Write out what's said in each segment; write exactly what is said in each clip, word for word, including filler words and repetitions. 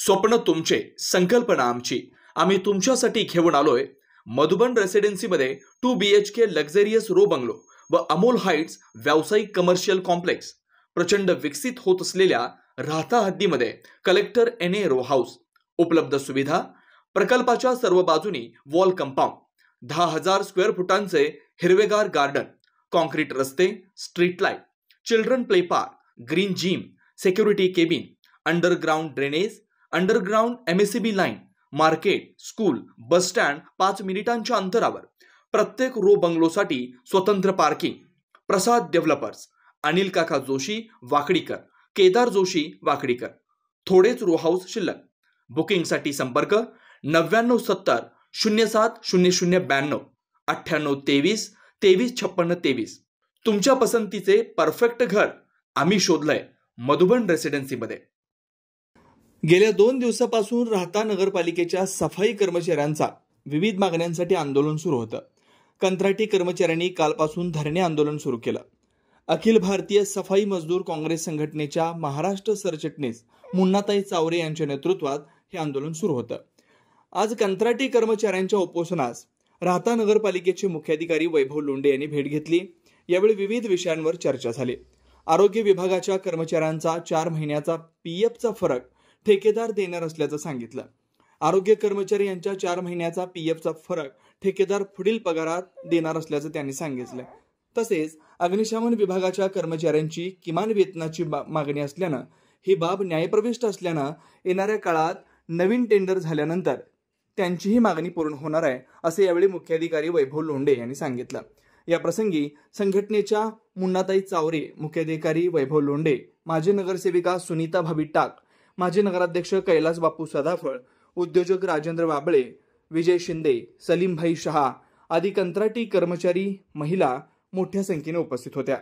स्वप्न तुमचे, संकल्पना आमची. आम्ही तुमच्यासाठी घेऊन आलोय मधुबन रेसिडेन्सीमध्ये two B H K luxurious row bungalow व अमोल हाइट्स व्यावसायिक कमर्शियल कॉम्प्लेक्स. प्रचंड विकसित होत असलेल्या राहता हद्दीमध्ये collector N A row house. उपलब्ध सुविधा: प्रकल्पाच्या सर्व बाजूनी वॉल कंपाऊंड, दहा हजार स्क्वेअर फुटांचे हिरवेगार गार्डन, कॉन्क्रीट रस्ते, street light, children play park, green gym, security cabin, underground drainage, underground M S C B line, market, school, bus stand पाच मिनिटांच्या अंतरावर. प्रत्येक रो बंगलोसाठी स्वतंत्र पार्किंग. प्रसाद डेव्हलपर्स, अनिल काका जोशी वाकडीकर, केदार जोशी वाकडीकर. थोडेच रो हाऊस शिल्लक. बुकिंगसाठी संपर्क नव्याण्णव सत्तर शून्य सात शून्य शून्य ब्याण्णव अठ्ठ्याण्णव तेवीस तेवीस छप्पन्न तेवीस. तुमच्या पसंतीचे परफेक्ट घर आम्ही शोधलंय मधुबन रेसिडेन्सीमध्ये. गेल्या दोन दिवसापासून राहता नगरपालिकेच्या सफाई कर्मचाऱ्यांचा विविध मागण्यांसाठी आंदोलन सुरू होतं. कंत्राटी कर्मचाऱ्यांनी कालपासून धरणे आंदोलन सुरू केलं. अखिल भारतीय सफाई मजदूर काँग्रेस संघटनेच्या महाराष्ट्र सरचिटणीस मुन्नाताई चावरे यांच्या नेतृत्वात हे आंदोलन सुरू होतं. आज कंत्राटी कर्मचाऱ्यांच्या उपोषणास राहता नगरपालिकेचे मुख्याधिकारी वैभव लोंढे यांनी भेट घेतली. यावेळी विविध विषयांवर चर्चा झाली. आरोग्य विभागाच्या कर्मचाऱ्यांचा चार महिन्याचा पी एफचा फरक ठेकेदार देणार असल्याचं सांगितलं. आरोग्य कर्मचारी यांच्या चार महिन्याचा पी एफचा फरक ठेकेदार पुढील पगारात देणार असल्याचं त्यांनी सांगितलं. तसेच अग्निशमन विभागाच्या कर्मचाऱ्यांची किमान वेतनाची मागणी असल्यानं ही बाब न्यायप्रविष्ट असल्यानं येणाऱ्या काळात नवीन टेंडर झाल्यानंतर त्यांचीही मागणी पूर्ण होणार आहे, असे यावेळी मुख्याधिकारी वैभव लोंढे यांनी सांगितलं. या प्रसंगी संघटनेच्या मुन्नाताई चावरे, मुख्याधिकारी वैभव लोंढे, माजी नगरसेविका सुनीता भाभी टाक, माजी नगराध्यक्ष कैलास बापू सदाफळ, उद्योजक राजेंद्र वाबळे, विजय शिंदे, सलीमभाई शहा आदी कंत्राटी कर्मचारी, महिला मोठ्या संख्येने उपस्थित होत्या.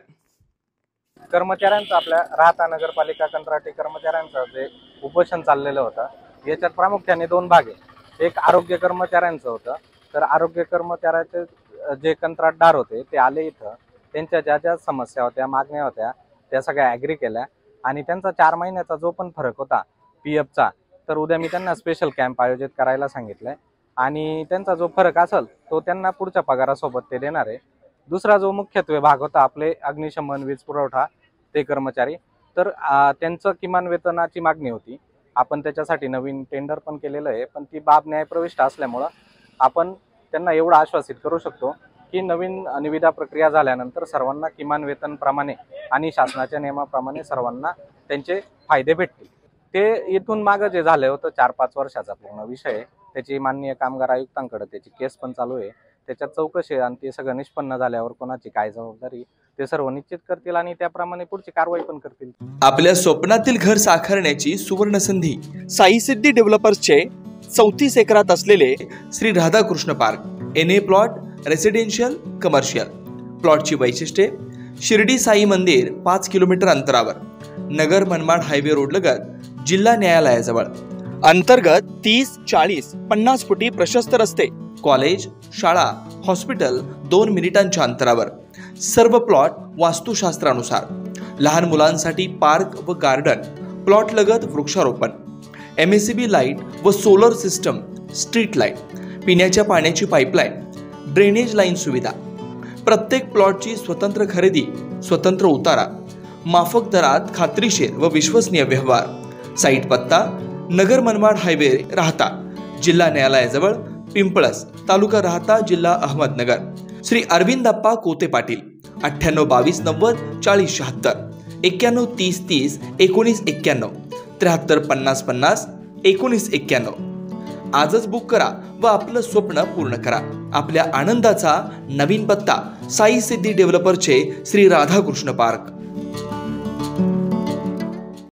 कर्मचाऱ्यांचं आपल्या राहता नगरपालिका कंत्राटी कर्मचाऱ्यांचं जे उपोषण चाललेलं होतं, याच्यात प्रामुख्याने दोन भाग आहे. एक आरोग्य कर्मचाऱ्यांचं होतं. तर आरोग्य कर्मचाऱ्याचे जे कंत्राटदार होते ते आले इथं, त्यांच्या ज्या ज्या समस्या होत्या, मागण्या होत्या, त्या सगळ्या ॲग्री केल्या. आणि त्यांचा चार महिन्याचा जो पण फरक होता पी एफचा, तर उद्या मी त्यांना स्पेशल कॅम्प आयोजित करायला सांगितलंय. आणि त्यांचा जो फरक असेल तो त्यांना पुढच्या पगारासोबत ते देणार आहे. दुसरा जो मुख्यत्वे भाग होता आपले अग्निशमन, वीज पुरवठा ते कर्मचारी, तर त्यांचं किमान वेतनाची मागणी होती. आपण त्याच्यासाठी नवीन टेंडर पण केलेलं आहे, पण ती बाब न्यायप्रविष्ट असल्यामुळं आपण त्यांना एवढं आश्वासित करू शकतो की नवीन निविदा प्रक्रिया झाल्यानंतर सर्वांना किमान वेतनप्रमाणे आणि शासनाच्या नियमाप्रमाणे सर्वांना त्यांचे फायदे भेटतील. ते इथून मागं जे झालं होतं चार पाच वर्षाचा पूर्ण विषय, त्याची माननीय कामगार आयुक्तांकडे त्याची केस पण चालू आहे. त्याच्यात चौकशी आहे आणि ते सगळं निष्पन्न झाल्यावर कोणाची काय जबाबदारी ते सर्व निश्चित करतील आणि त्याप्रमाणे पुढची कारवाई पण करतील. आपल्या स्वप्नातील घर साकारण्याची सुवर्ण संधी. साई सिद्धी डेव्हलपर्सचे चौतीस एकरात असलेले Shri Radhakrishna park, N A plot, residential commercial. प्लॉटची वैशिष्ट्ये: शिर्डी साई मंदिर पाच किलोमीटर अंतरावर, नगर मनमाड हायवे रोड लगत, जिल्हा न्यायालयाजवळ. अंतर्गत तीस चाळीस पन्नास फुटी प्रशस्त रस्ते, कॉलेज, शाळा, हॉस्पिटल दोन मिनिटांच्या अंतरावर. सर्व प्लॉट वास्तुशास्त्रानुसार. लहान मुलांसाठी पार्क व गार्डन, प्लॉट लगत वृक्षारोपण, M S C B light व सोलर सिस्टम, स्ट्रीट लाईट, पिण्याच्या पाण्याची पाईपलाईन, ड्रेनेज लाईन सुविधा. प्रत्येक प्लॉटची स्वतंत्र खरेदी, स्वतंत्र उतारा, माफक दरात खात्रीशीर व विश्वसनीय व्यवहार. साईट पत्ता: नगर मनमाड हायवे, राहता, जिल्हा न्यायालयाजवळ, पिंपळस, तालुका राहता, जिल्हा अहमदनगर. श्री अरविंदप्पा कोते पाटील. अठ्ठ्याण्णव बावीस नव्वद चाळीस शहात्तर, एक्क्याण्णव तीस तीस एकोणीस एक्क्याण्णव, त्र्याहत्तर पन्नास पन्नास एकोणीस एक्क्याण्णव. आजच बुक करा व आपलं स्वप्न पूर्ण करा. आपल्या आनंदाचा नवीन पत्ता: साई सिद्धी डेव्हलपरचे श्री राधाकृष्ण पार्क.